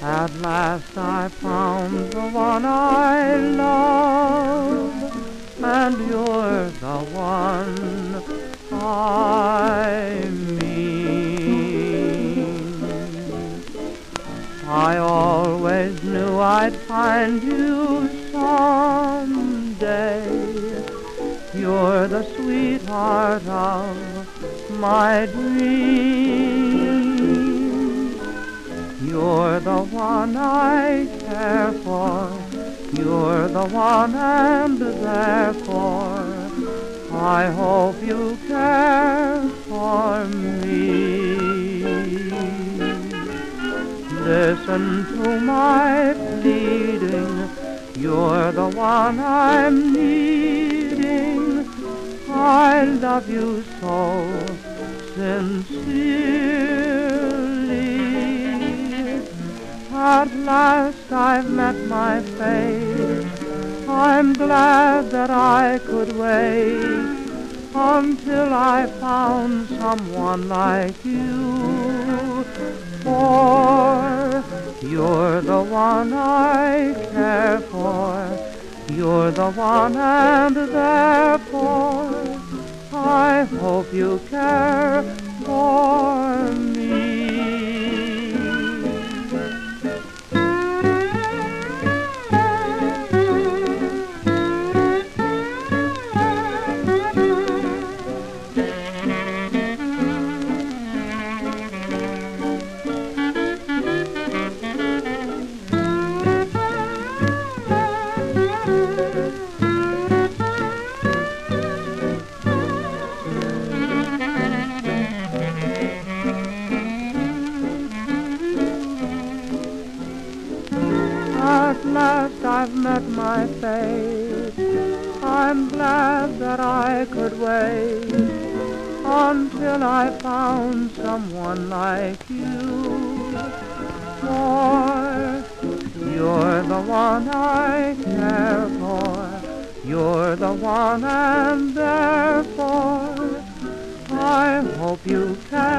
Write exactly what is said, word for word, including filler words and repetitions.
At last I found the one I love, and you're the one I mean. I always knew I'd find you someday. You're the sweetheart of my dreams. You're the one I care for. You're the one, and therefore I hope you care for me. Listen to my pleading. You're the one I'm needing. I love you so sincerely. At last I've met my fate. I'm glad that I could wait until I found someone like you. For you're the one I care for. You're the one, and therefore I hope you care for me. At last I've met my fate. I'm glad that I could wait until I found someone like you. For you're the one I care for. You're the one, and therefore I hope you care